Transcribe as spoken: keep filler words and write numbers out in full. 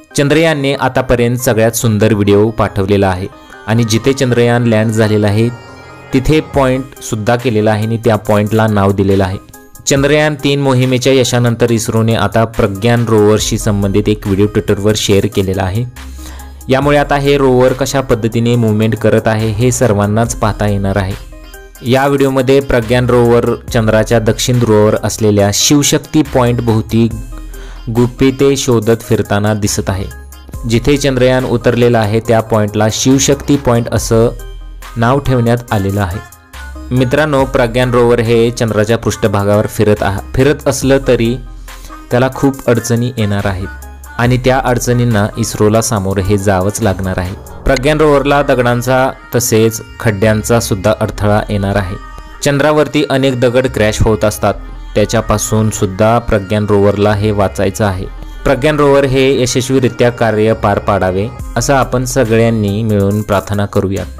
चंद्रयानने आतापर्यंत सगळ्यात सुंदर व्हिडिओ पाठवलेला आहे आणि जिथे चंद्रयान लँड झालेला आहे तिथे पॉइंट सुद्धा केलेला आहे आणि त्या पॉइंटला नाव दिलेलं आहे। चंद्रयान तीन मोहिमेच्या यशानंतर इस्रोने आता प्रज्ञान रोवरशी संबंधित एक व्हिडिओ ट्विटरवर शेअर केलेला आहे। यामुळे आता हे रोवर कशा पद्धतीने मूव्हमेंट करत आहे हे सर्वांनाच पाहता येणार आहे। या व्हिडिओमध्ये प्रज्ञान रोवर चंद्राच्या दक्षिण ध्रुवावर असलेल्या शिवशक्ती पॉइंट भोवती गुपिते शोधत फिरताना दिसत आहे। जिथे चंद्रयान उतरलेला आहे त्या पॉइंटला शिवशक्ती पॉइंट असं नाव ठेवण्यात आलेलं आहे। मित्रांनो, प्रज्ञान रोवर हे चंद्राच्या पृष्ठभागावर फिरत फिरत असलं तरी त्याला खूप अडचणी येणार आहेत आणि त्या अडचणींना इस्रोला सामोरे हे जावंच लागणार आहे। प्रज्ञान रोवरला दगडांचा तसेच खड्ड्यांचा सुद्धा अडथळा येणार आहे। चंद्रावरती अनेक दगड क्रॅश होत असतात, त्याच्यापासून सुद्धा प्रज्ञान रोवरला हे वाचायचं आहे। प्रज्ञान रोवर हे यशस्वीरित्या कार्य पार पाडावे असं आपण सगळ्यांनी मिळून प्रार्थना करूयात।